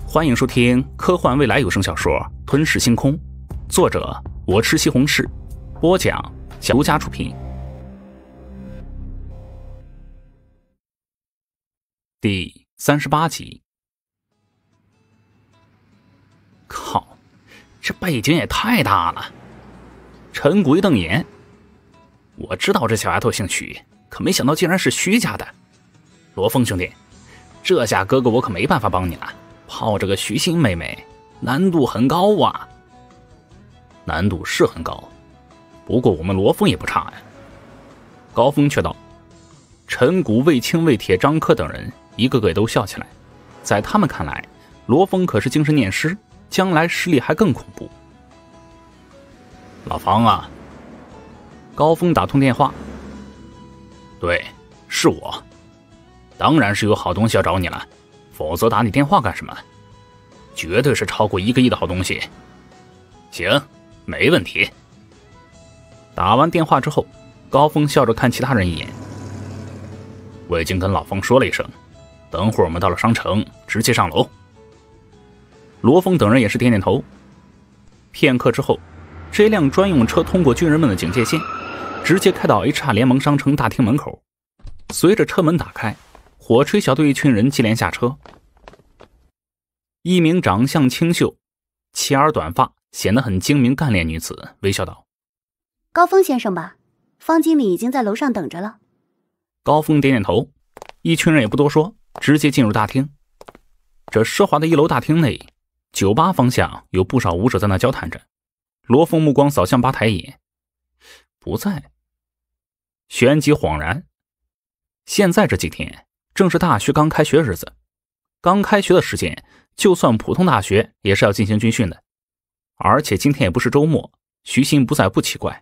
欢迎收听科幻未来有声小说《吞噬星空》，作者我吃西红柿，播讲独家出品。第38集。靠，这背景也太大了！陈谷一瞪眼，我知道这小丫头姓徐，可没想到竟然是徐家的。罗峰兄弟，这下哥哥我可没办法帮你了。泡这个徐姓妹妹难度很高啊。难度是很高，不过我们罗峰也不差呀。高峰却道。陈谷、魏青、魏铁、张克等人一个个都笑起来，在他们看来，罗峰可是精神念师，将来实力还更恐怖。老方啊，高峰打通电话。对，是我，当然是有好东西要找你了，否则打你电话干什么？绝对是超过1个亿的好东西。行，没问题。打完电话之后，高峰笑着看其他人一眼。我已经跟老方说了一声，等会儿我们到了商城直接上楼。罗峰等人也是点点头。片刻之后，这辆专用车通过军人们的警戒线，直接开到 HR 联盟商城大厅门口。随着车门打开，火吹小队一群人接连下车。一名长相清秀、齐耳短发、显得很精明干练女子微笑道： 高峰先生吧，方经理已经在楼上等着了。 高峰点点头，一群人也不多说，直接进入大厅。这奢华的1楼大厅内，酒吧方向有不少舞者在那交谈着。罗峰目光扫向吧台一眼，不在。旋即恍然，现在这几天正是大学刚开学日子，刚开学的时间，就算普通大学也是要进行军训的，而且今天也不是周末，徐鑫不在不奇怪。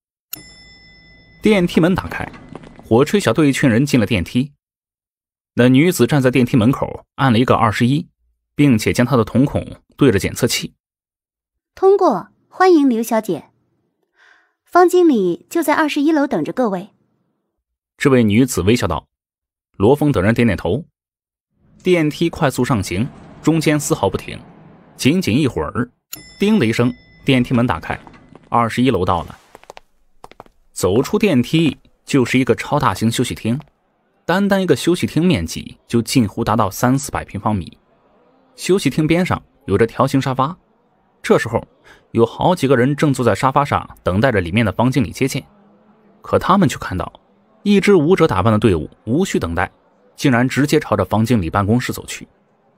电梯门打开，火吹小队一群人进了电梯。那女子站在电梯门口，按了一个21，并且将她的瞳孔对着检测器。 通过，欢迎刘小姐。方经理就在21楼等着各位。 这位女子微笑道。罗峰等人点点头。电梯快速上行，中间丝毫不停。仅仅一会儿，叮的一声，电梯门打开，21楼到了。走出电梯就是一个超大型休息厅，单单一个休息厅面积就近乎达到300-400平方米。休息厅边上有着条形沙发，这时候有好几个人正坐在沙发上等待着里面的方经理接见。可他们却看到一支舞者打扮的队伍无需等待，竟然直接朝着方经理办公室走去。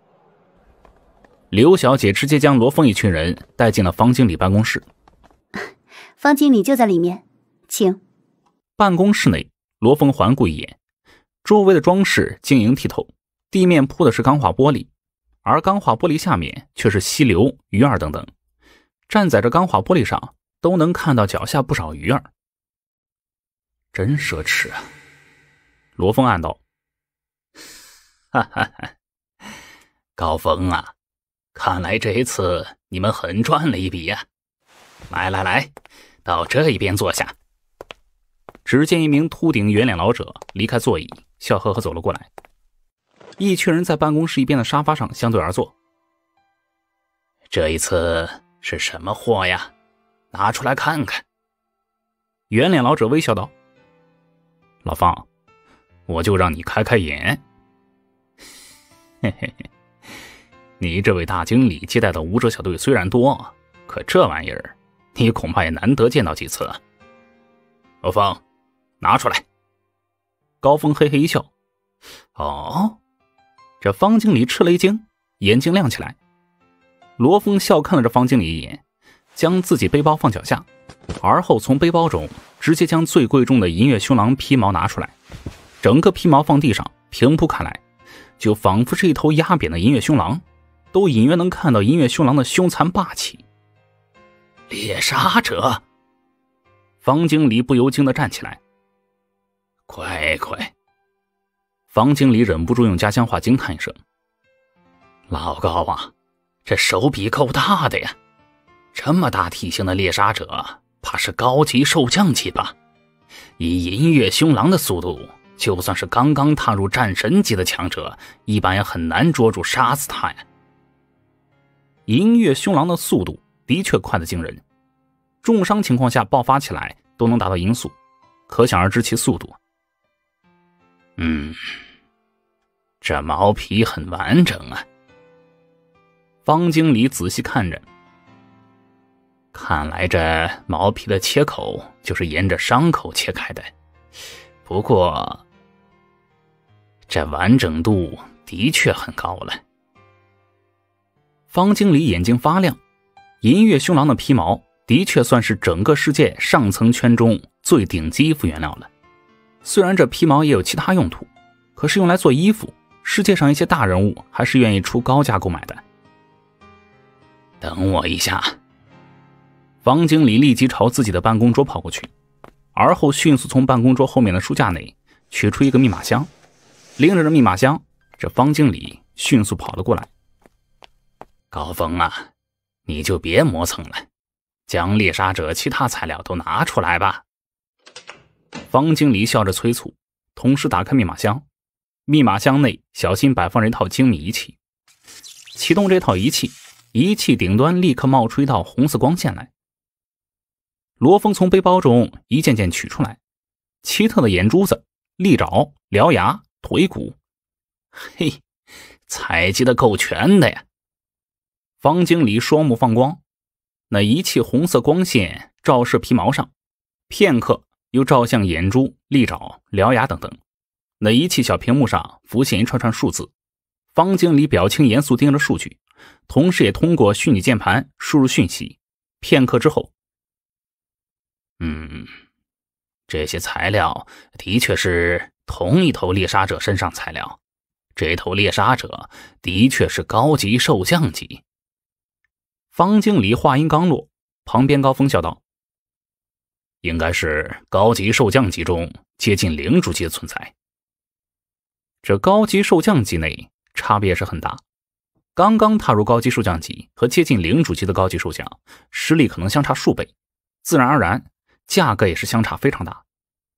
刘小姐直接将罗峰一群人带进了方经理办公室。 方经理就在里面，请。 办公室内，罗峰环顾一眼，周围的装饰晶莹剔透，地面铺的是钢化玻璃，而钢化玻璃下面却是溪流、鱼儿等等。站在这钢化玻璃上，都能看到脚下不少鱼儿。真奢侈啊！罗峰暗道。哈哈哈，高峰啊，看来这一次你们狠赚了一笔呀！来来来，到这一边坐下。只见一名秃顶圆脸老者离开座椅，笑呵呵走了过来。一群人在办公室一边的沙发上相对而坐。这一次是什么货呀？拿出来看看。圆脸老者微笑道。老方，我就让你开开眼。嘿嘿嘿，你这位大经理接待的舞者小队虽然多，可这玩意儿你恐怕也难得见到几次啊。老方，拿出来。高峰嘿嘿一笑。哦，这方经理吃了一惊，眼睛亮起来。罗峰笑看了这方经理一眼，将自己背包放脚下，而后从背包中直接将最贵重的银月凶狼皮毛拿出来，整个皮毛放地上平铺开来，就仿佛是一头压扁的银月凶狼，都隐约能看到银月凶狼的凶残霸气。猎杀者！方经理不由惊地站起来。快快！方经理忍不住用家乡话惊叹一声。老高啊，这手笔够大的呀，这么大体型的猎杀者怕是高级兽将级吧？以银月凶狼的速度，就算是刚刚踏入战神级的强者，一般也很难捉住杀死他呀。 银月凶狼的速度的确快得惊人，重伤情况下爆发起来都能达到音速，可想而知其速度。 这毛皮很完整啊。 方经理仔细看着， 看来这毛皮的切口就是沿着伤口切开的，不过这完整度的确很高了。 方经理眼睛发亮，银月凶狼的皮毛的确算是整个世界上层圈中最顶级衣服原料了。虽然这皮毛也有其他用途，可是用来做衣服，世界上一些大人物还是愿意出高价购买的。 等我一下。 方经理立即朝自己的办公桌跑过去，而后迅速从办公桌后面的书架内取出一个密码箱，拎着这密码箱，这方经理迅速跑了过来。 高峰啊，你就别磨蹭了，将猎杀者其他材料都拿出来吧。 方经理笑着催促，同时打开密码箱。密码箱内小心摆放着一套精密仪器，启动这套仪器，仪器顶端立刻冒出一道红色光线来。罗峰从背包中一件件取出来，奇特的眼珠子、利爪、獠牙、腿骨， 嘿，采集的够全的呀。 方经理双目放光，那仪器红色光线照射皮毛上，片刻又照向眼珠、利爪、獠牙等等。那仪器小屏幕上浮现一串串数字，方经理表情严肃盯着数据，同时也通过虚拟键盘输入讯息。片刻之后， 这些材料的确是同一头猎杀者身上材料，这头猎杀者的确是高级兽将级。 方经理话音刚落，旁边高峰笑道： 应该是高级兽将级中接近领主级的存在。 这高级兽将级内差别是很大，刚刚踏入高级兽将级和接近领主级的高级兽将实力可能相差数倍，自然而然价格也是相差非常大。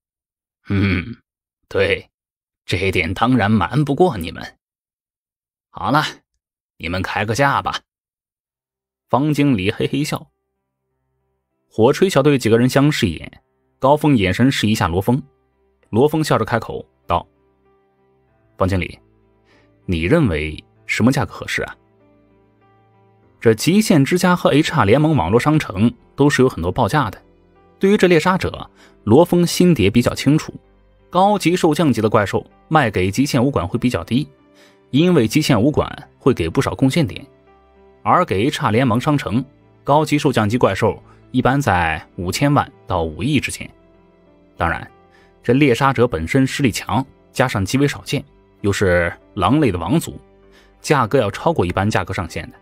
对，这一点当然瞒不过你们。好了，你们开个价吧。 方经理嘿嘿笑。火锤小队几个人相视一眼，高峰眼神示意一下罗峰，罗峰笑着开口道：方经理，你认为什么价格合适啊？这极限之家和 HR 联盟网络商城都是有很多报价的，对于这猎杀者，罗峰心底也比较清楚，高级兽将级的怪兽卖给极限武馆会比较低，因为极限武馆会给不少贡献点，而给 HR 联盟商城，高级兽将级怪兽一般在5000万到5亿之间。当然，这猎杀者本身实力强，加上极为少见，又是狼类的王族，价格要超过一般价格上限的。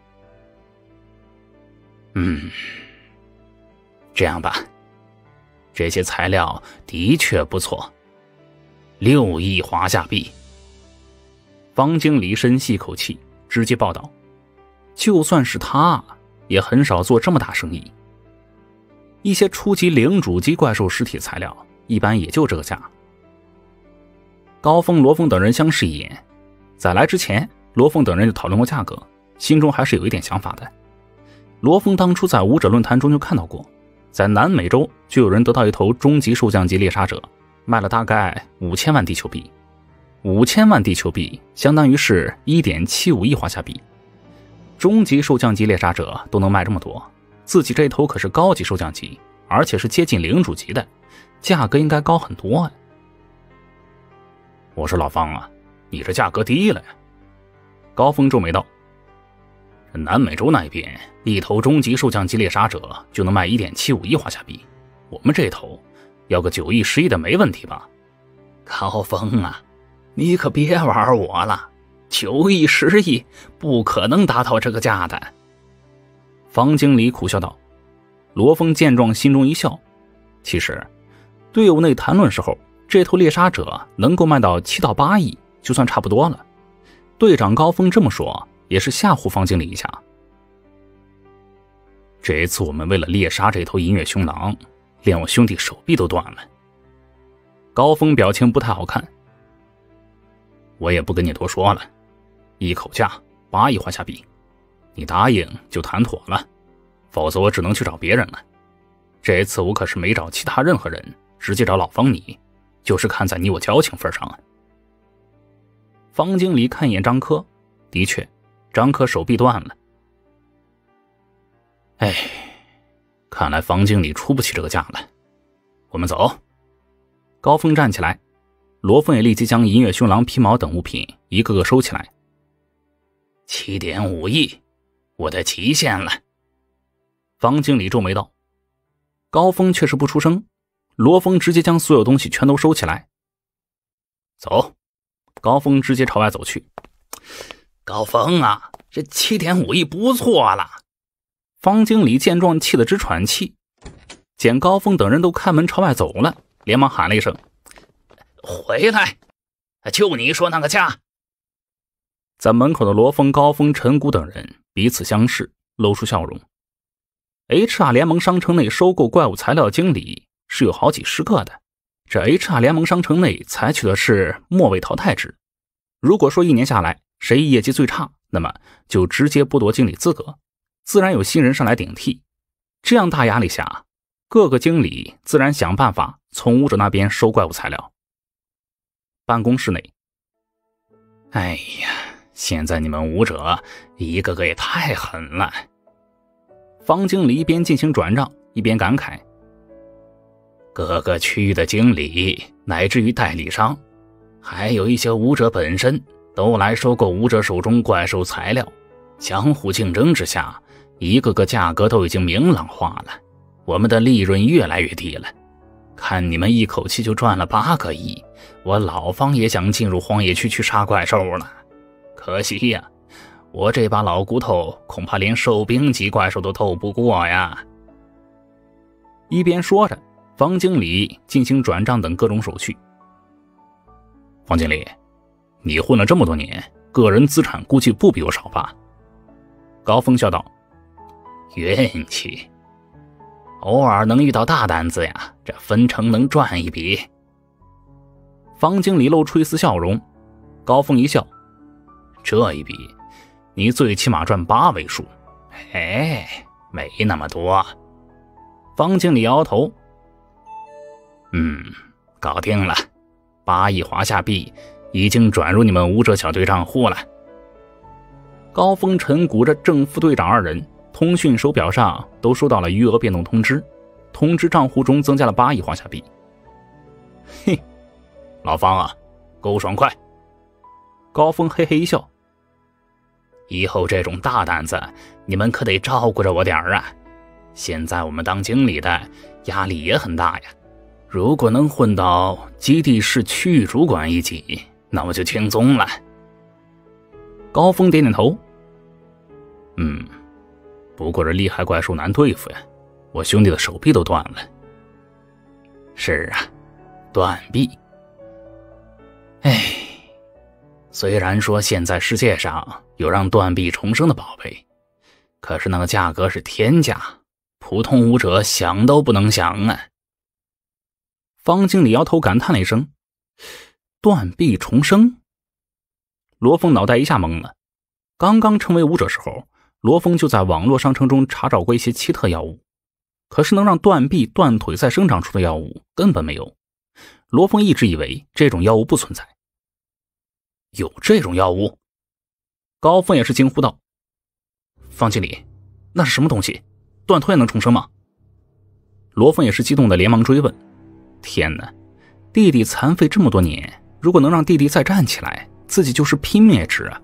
这样吧，这些材料的确不错，6亿华夏币。 方经理深吸一口气，直接报道：就算是他也很少做这么大生意，一些初级领主级怪兽尸体材料一般也就这个价。高峰、罗峰等人相视一眼，在来之前，罗峰等人就讨论过价格，心中还是有一点想法的。罗峰当初在武者论坛中就看到过，在南美洲就有人得到一头中级兽将级猎杀者，卖了大概5000万地球币。5000万地球币相当于是 1.75 亿华夏币。中级兽将级猎杀者都能卖这么多，自己这一头可是高级兽将级，而且是接近领主级的，价格应该高很多啊。 我说老方啊，你这价格低了呀。 高峰皱眉道： 南美洲那边一头中级兽将级猎杀者就能卖 1.75 亿华夏币，我们这头要个9亿10亿的没问题吧？高峰啊，你可别玩我了，9亿10亿不可能达到这个价的。 方经理苦笑道。罗峰见状心中一笑，其实队伍内谈论时候，这头猎杀者能够卖到7到8亿就算差不多了。队长高峰这么说也是吓唬方经理一下。 这一次我们为了猎杀这头银月凶狼，连我兄弟手臂都断了。 高峰表情不太好看。 我也不跟你多说了，一口价8亿华夏币， 你答应就谈妥了，否则我只能去找别人了。这次我可是没找其他任何人，直接找老方你，就是看在你我交情份上啊。方经理看一眼张科，的确，张科手臂断了。哎，看来方经理出不起这个价了。我们走。高峰站起来，罗峰也立即将银月凶狼皮毛等物品一个个收起来。7.5亿，我的极限了。方经理皱眉道。高峰却是不出声，罗峰直接将所有东西全都收起来。走。高峰直接朝外走去。高峰啊，这7.5亿不错了。方经理见状气得直喘气，见高峰等人都开门朝外走了，连忙喊了一声：回来，就你说那个价。在门口的罗峰、高峰、陈谷等人彼此相视，露出笑容。HR 联盟商城内收购怪物材料经理是有好几十个的，这 HR 联盟商城内采取的是末位淘汰制，如果说1年下来谁业绩最差，那么就直接剥夺经理资格，自然有新人上来顶替。这样大压力下，各个经理自然想办法从武者那边收怪物材料。办公室内，哎呀，现在你们武者一个个也太狠了。方经理一边进行转账一边感慨，各个区域的经理乃至于代理商，还有一些武者本身都来收购武者手中怪兽材料，相互竞争之下，一个个价格都已经明朗化了，我们的利润越来越低了。看你们一口气就赚了8个亿，我老方也想进入荒野区去杀怪兽了，可惜呀，我这把老骨头恐怕连兽兵级怪兽都斗不过呀。一边说着，方经理进行转账等各种手续。方经理，你混了这么多年，个人资产估计不比我少吧？高峰笑道。运气，偶尔能遇到大单子呀，这分成能赚一笔。方经理露出一丝笑容。高峰一笑，这一笔你最起码赚8位数。哎，没那么多。方经理摇头。搞定了，8亿华夏币已经转入你们武者小队账户了。高峰、陈谷这正副队长2人通讯手表上都收到了余额变动通知，通知账户中增加了8亿华夏币。嘿，老方啊，够爽快。高峰嘿嘿一笑。以后这种大单子你们可得照顾着我点啊，现在我们当经理的压力也很大呀，如果能混到基地市区域主管一级，那我就轻松了。高峰点点头。不过这厉害怪兽难对付呀，我兄弟的手臂都断了。是啊，断臂。哎，虽然说现在世界上有让断臂重生的宝贝，可是那个价格是天价，普通武者想都不能想啊。方经理摇头感叹了一声，断臂重生？罗峰脑袋一下懵了。刚刚成为武者时候，罗峰就在网络商城中查找过一些奇特药物，可是能让断臂断腿再生长出的药物根本没有。罗峰一直以为这种药物不存在。有这种药物？高峰也是惊呼道。方经理，那是什么东西？断腿也能重生吗？罗峰也是激动的连忙追问。天哪，弟弟残废这么多年，如果能让弟弟再站起来，自己就是拼命也值啊。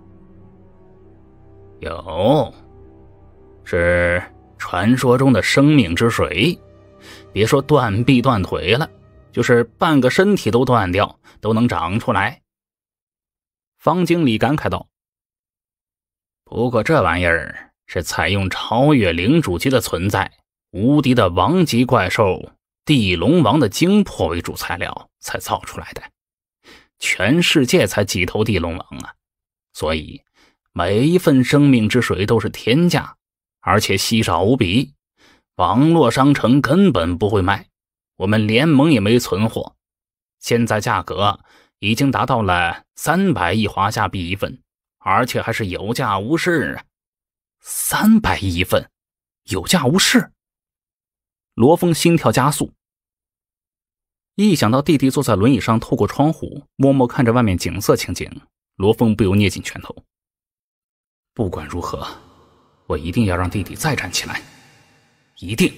有，是传说中的生命之水，别说断臂断腿了，就是半个身体都断掉都能长出来。方经理感慨道。不过这玩意儿是采用超越领主级的存在，无敌的王级怪兽地龙王的精魄为主材料才造出来的，全世界才几头地龙王啊，所以每一份生命之水都是天价，而且稀少无比，网络商城根本不会卖，我们联盟也没存货，现在价格已经达到了300亿华夏币一份，而且还是有价无市啊 300亿一份，有价无市。罗峰心跳加速，一想到弟弟坐在轮椅上透过窗户默默看着外面景色情景，罗峰不由捏紧拳头。不管如何，我一定要让弟弟再站起来，一定。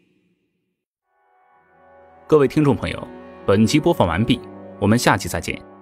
各位听众朋友，本集播放完毕，我们下期再见。